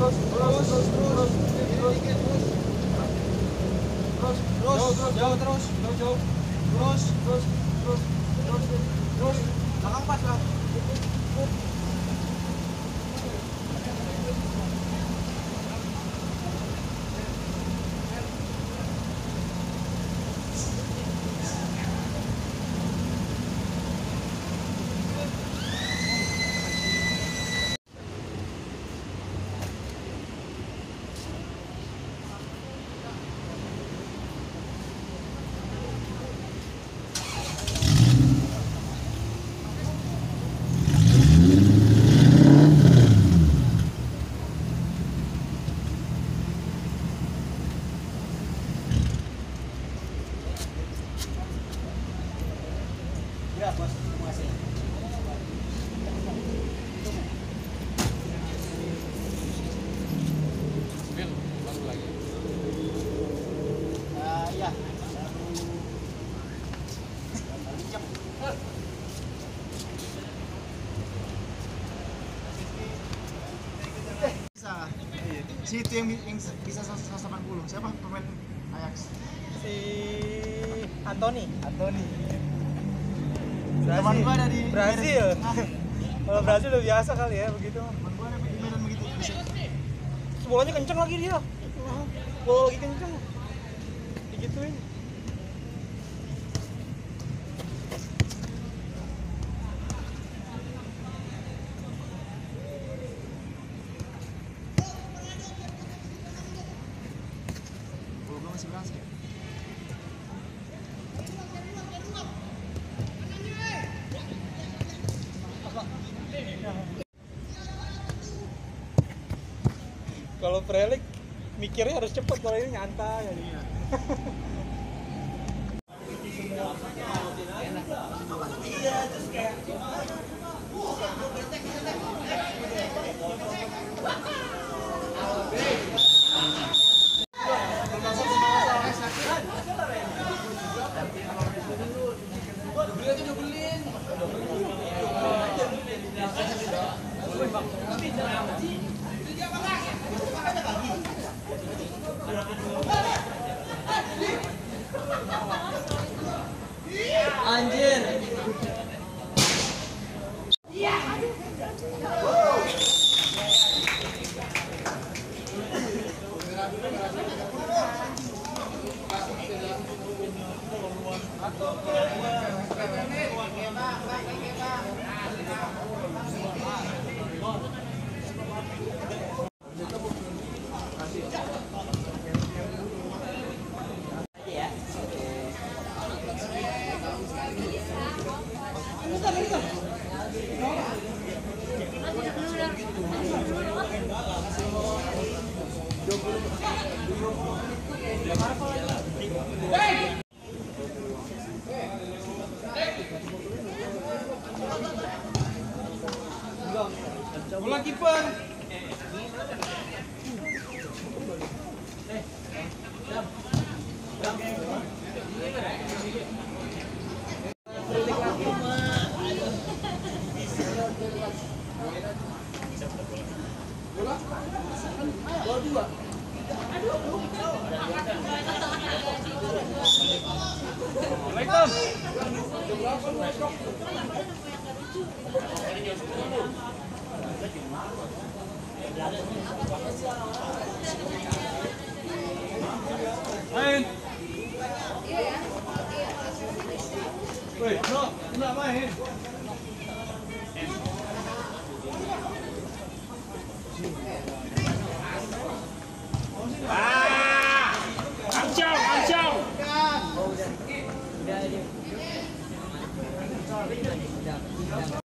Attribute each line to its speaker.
Speaker 1: belakang pas lah. Ya, bos, terima kasih.
Speaker 2: Bil, baru lagi.
Speaker 1: Ya. Bisa. Si itu yang bisa 180. Siapa pemain Ajax?
Speaker 3: Si Anthony.
Speaker 1: Teman gua ada di
Speaker 3: Brazil. Kalau Brazil udah biasa kali ya begitu.
Speaker 1: Teman gua ada di Medan begitu bisa.
Speaker 3: Bolanya kenceng lagi dia. Bola lagi kenceng. Digituin.
Speaker 1: Gua masih berhasil.
Speaker 3: Kalau prelik mikirnya harus cepet, kalau ini nyantai jadinya.
Speaker 1: Anjir.
Speaker 3: Bola kiper.
Speaker 2: Main. Woi, no, enggak main. Ancang.